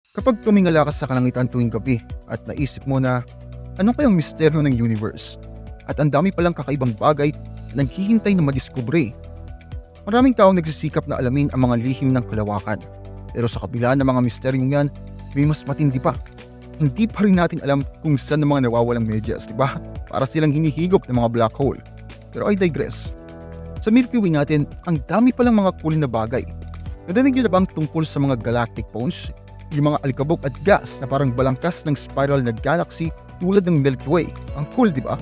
Kapag tumingala ka sa kalangitan tuwing gabi at naisip mo na ano kayang misteryo ng universe at ang dami palang kakaibang bagay na naghihintay na madiskubre. Maraming taong nagsisikap na alamin ang mga lihim ng kalawakan. Pero sa kabila ng mga misteryong yan, may mas matindi pa. Hindi pa rin natin alam kung saan ang mga nawawalang medyas, di ba? Para silang hinihigop ng mga black hole. Pero I digress. Sa Milky Way natin, ang dami palang mga cool na bagay. Nadinig niyo na bang tungkol sa mga galactic bones? Yung mga alikabok at gas na parang balangkas ng spiral na galaxy tulad ng Milky Way. Ang cool, di ba?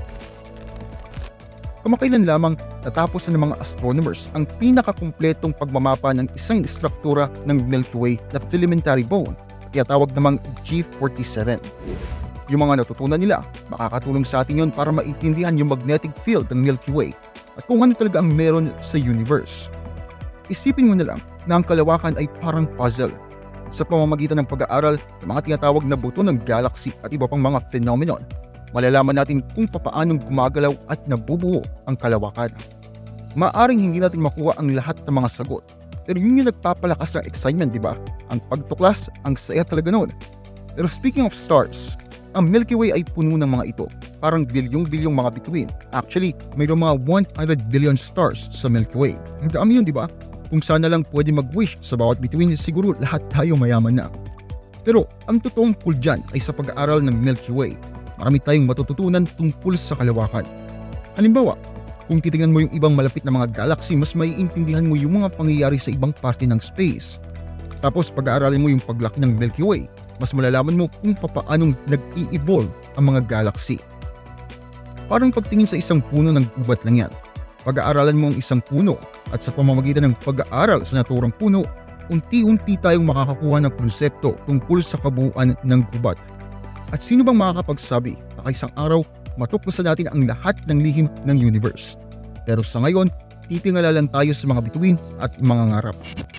Kamakailan lamang natapos na ng mga astronomers ang pinakakumpletong pagmamapa ng isang istruktura ng Milky Way na filamentary bone, kaya tawag namang G47. Yung mga natutunan nila, makakatulong sa atin yun para maintindihan yung magnetic field ng Milky Way at kung ano talaga ang meron sa universe. Isipin mo na lang na ang kalawakan ay parang puzzle. Sa pamamagitan ng pag-aaral ng mga tinatawag na buto ng galaxy at iba pang mga phenomenon, malalaman natin kung papaanong gumagalaw at nabubuo ang kalawakan. Maaring hindi natin makuha ang lahat ng mga sagot, pero yun yung nagpapalakas ng excitement, di ba? Ang pagtuklas, ang saya talaga noon. Pero speaking of stars, ang Milky Way ay puno ng mga ito, parang bilyong-bilyong mga bituin. Actually, mayroong mga 100 billion stars sa Milky Way. Ang dami yun, di ba? Kung sana lang pwede mag-wish sa bawat bituin, siguro lahat tayo mayaman na. Pero ang totoong cool dyan ay sa pag-aaral ng Milky Way. Marami tayong matututunan tungkol sa kalawakan. Halimbawa, kung titingnan mo yung ibang malapit na mga galaxy, mas maiintindihan mo yung mga pangyayari sa ibang parte ng space. Tapos pag-aaralin mo yung paglaki ng Milky Way, mas malalaman mo kung papaanong nag-i-evolve ang mga galaxy. Parang pagtingin sa isang puno ng gubat lang yan. Pag-aaralan mo ang isang puno at sa pamamagitan ng pag-aaral sa naturang puno, unti-unti tayong makakakuha ng konsepto tungkol sa kabuuan ng gubat. At sino bang makakapagsabi na isang araw matuklasan natin ang lahat ng lihim ng universe? Pero sa ngayon, titingala lang tayo sa mga bituin at mga ngarap.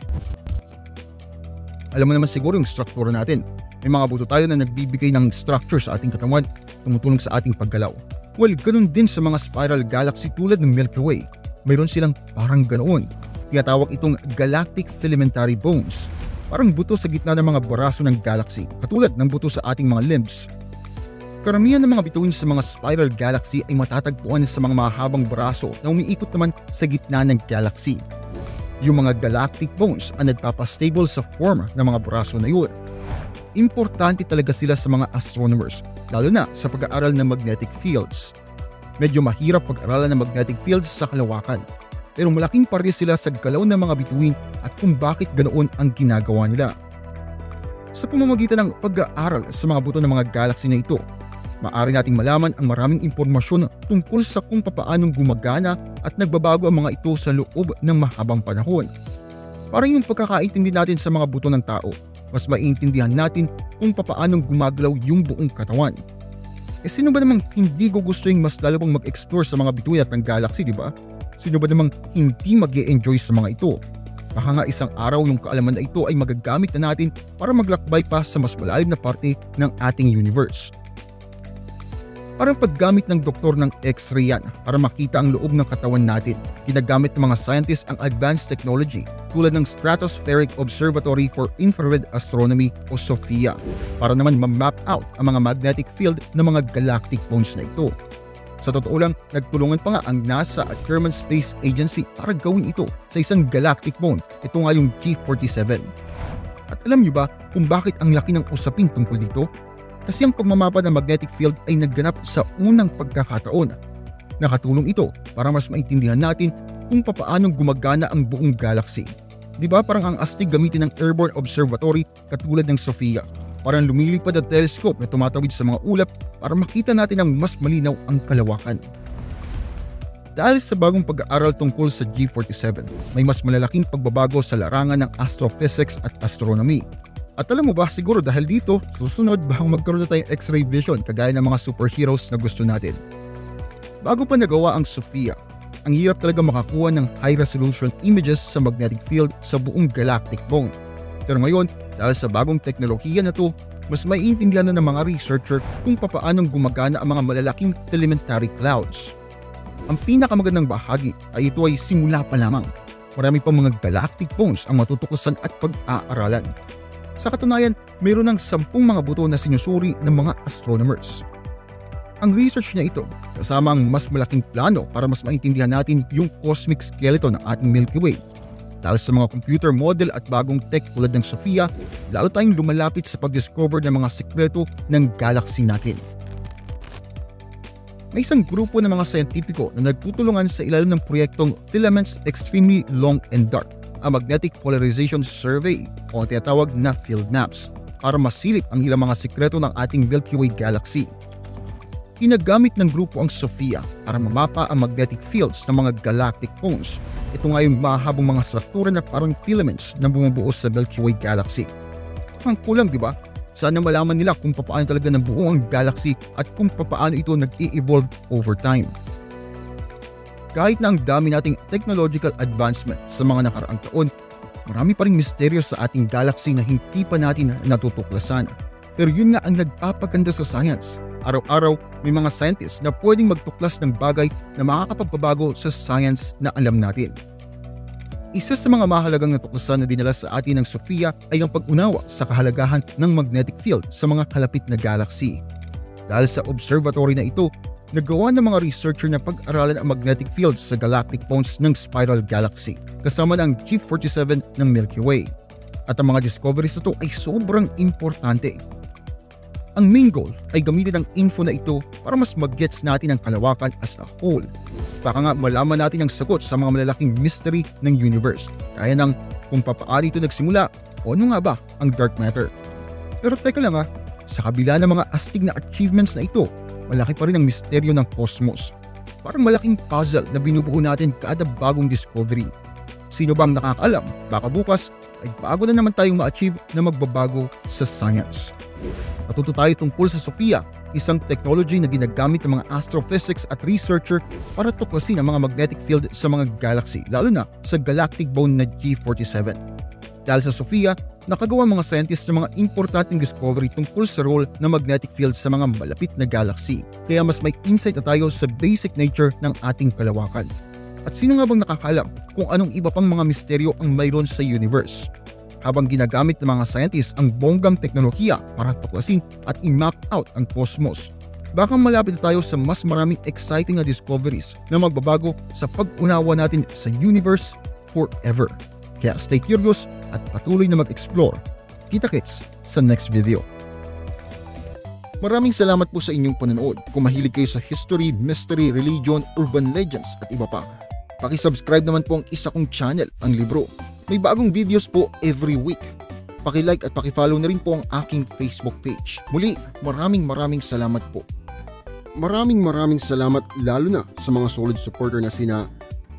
Alam mo naman siguro yung struktura natin. May mga buto tayo na nagbibigay ng structure sa ating katawan, tumutulong sa ating paggalaw. Well, ganun din sa mga spiral galaxy tulad ng Milky Way. Mayroon silang parang ganoon. Tinatawag itong galactic filamentary bones. Parang buto sa gitna ng mga baraso ng galaxy, katulad ng buto sa ating mga limbs. Karamihan ng mga bituin sa mga spiral galaxy ay matatagpuan sa mga mahabang baraso na umiikot naman sa gitna ng galaxy. Yung mga galactic bones ang nagpapastable sa form ng mga baraso na yun. Importante talaga sila sa mga astronomers, lalo na sa pag-aaral ng magnetic fields. Medyo mahirap pag-aralan ng magnetic fields sa kalawakan, pero malaking parte sila sa galaw ng mga bituin at kung bakit ganoon ang ginagawa nila. Sa pamamagitan ng pag-aaral sa mga buto ng mga galaxy na ito, maaari nating malaman ang maraming impormasyon tungkol sa kung papaanong gumagana at nagbabago ang mga ito sa loob ng mahabang panahon. Parang yung pagkakaintindi natin sa mga buto ng tao, mas maiintindihan natin kung papaanong gumagalaw yung buong katawan. Sino ba namang hindi gugustuhin mas lalo pang mag-explore sa mga bituin at ng galaxy, di ba? Sino ba namang hindi mag-e-enjoy sa mga ito? Baka nga isang araw yung kaalaman na ito ay magagamit na natin para maglakbay pa sa mas malalim na parte ng ating universe. Parang paggamit ng doktor ng X-ray yan para makita ang loob ng katawan natin. Ginagamit ng mga scientists ang advanced technology tulad ng Stratospheric Observatory for Infrared Astronomy o SOFIA para naman ma-map out ang mga magnetic field ng mga galactic bones na ito. Sa totoo lang, nagtulungan pa nga ang NASA at German Space Agency para gawin ito sa isang galactic bone. Ito nga yung G47. At alam niyo ba kung bakit ang laki ng usapin tungkol dito? Kasi ang pagmamapa ng magnetic field ay nagganap sa unang pagkakataon. Nakatulong ito para mas maintindihan natin kung papaanong gumagana ang buong galaxy. Di ba parang ang astig gamitin ng airborne observatory katulad ng SOFIA? Parang lumilipad ang telescope na tumatawid sa mga ulap para makita natin ang mas malinaw ang kalawakan. Dahil sa bagong pag-aaral tungkol sa G47, may mas malalaking pagbabago sa larangan ng astrophysics at astronomy. At alam mo ba, siguro dahil dito, susunod bang magkaroon na tayong X-ray vision kagaya ng mga superheroes na gusto natin. Bago pa nagawa ang SOFIA, ang hirap talaga makakuha ng high-resolution images sa magnetic field sa buong galactic bone. Pero ngayon, dahil sa bagong teknolohiya na to, mas maiintindihan na ng mga researcher kung papaanong gumagana ang mga malalaking filamentary clouds. Ang pinakamagandang bahagi ay ito ay simula pa lamang. Marami pang mga galactic bones ang matutuklasan at pag-aaralan. Sa katunayan, mayroon ng 10 mga buto na sinusuri ng mga astronomers. Ang research na ito kasama ang mas malaking plano para mas maintindihan natin yung cosmic skeleton ng ating Milky Way. Dahil sa mga computer model at bagong tech tulad ng SOFIA, lalo tayong lumalapit sa pag-discover ng mga sekreto ng galaxy natin. May isang grupo ng mga scientifico na nagtutulungan sa ilalim ng proyektong Filaments Extremely Long and Dark, a Magnetic Polarization Survey o tinatawag na FieldMaps, para masilip ang ilang mga sekreto ng ating Milky Way galaxy. Ginagamit ng grupo ang SOFIA para mamapa ang magnetic fields ng mga galactic cones. Ito nga yung mahabang mga struktura na parang filaments na bumubuo sa Milky Way galaxy. Ang kulang, di ba? Sana malaman nila kung paano talaga nabuo ang galaxy at kung paano ito nag-i-evolve over time. Kahit na ang dami nating technological advancement sa mga nakaraang taon, marami pa ring misteryo sa ating galaxy na hindi pa natin natutuklasan. Pero yun nga ang nagpapaganda sa science. Araw-araw, may mga scientists na pwedeng magtuklas ng bagay na makakapagpabago sa science na alam natin. Isa sa mga mahalagang natuklasan na dinala sa atin ng SOFIA ay ang pag-unawa sa kahalagahan ng magnetic field sa mga kalapit na galaxy. Dahil sa observatory na ito, nagawa ng mga researcher na pag-aralan ang magnetic fields sa galactic cones ng spiral galaxy kasama ng G47 ng Milky Way. At ang mga discoveries na ito ay sobrang importante. Ang main goal ay gamitin ang info na ito para mas mag-gets natin ang kalawakan as a whole. Baka nga malaman natin ang sagot sa mga malalaking mystery ng universe, kaya ng kung paano ito nagsimula o ano nga ba ang dark matter. Pero teka lang sa kabila ng mga astig na achievements na ito, malaki pa rin ang misteryo ng cosmos. Parang malaking puzzle na binubuo natin kada bagong discovery. Sino bang nakakaalam? Baka bukas ay bago na naman tayong ma-achieve na magbabago sa science. Natuto tayo tungkol sa SOFIA, isang technology na ginagamit ng mga astrophysics at researcher para tuklasin ang mga magnetic field sa mga galaxy, lalo na sa galactic bone na G47. Dahil sa SOFIA, nakagawa mga scientists ng mga importanteng discovery tungkol sa role ng magnetic field sa mga malapit na galaxy. Kaya mas may insight na tayo sa basic nature ng ating kalawakan. At sino nga bang nakakaalam kung anong iba pang mga misteryo ang mayroon sa universe? Habang ginagamit ng mga scientists ang bonggang teknolohiya para tuklasin at i-map out ang cosmos, baka malapit na tayo sa mas maraming exciting na discoveries na magbabago sa pag-unawa natin sa universe forever. Kaya stay curious at patuloy na mag-explore. Kita-kits sa next video. Maraming salamat po sa inyong panonood. Kung mahilig kayo sa history, mystery, religion, urban legends at iba pa, paki-subscribe naman po ang isa kong channel, ang Libro. May bagong videos po every week. Paki-like at paki-follow na rin po ang aking Facebook page. Muli, maraming salamat po. Maraming salamat lalo na sa mga solid supporter na sina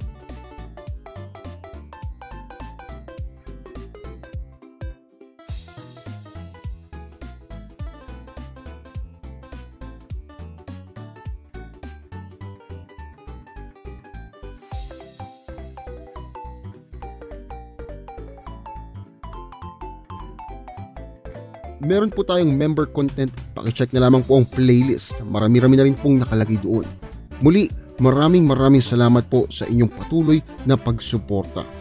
meron po tayong member content, pakicheck na lamang po ang playlist. Marami-rami na rin pong nakalagay doon. Muli, maraming salamat po sa inyong patuloy na pagsuporta.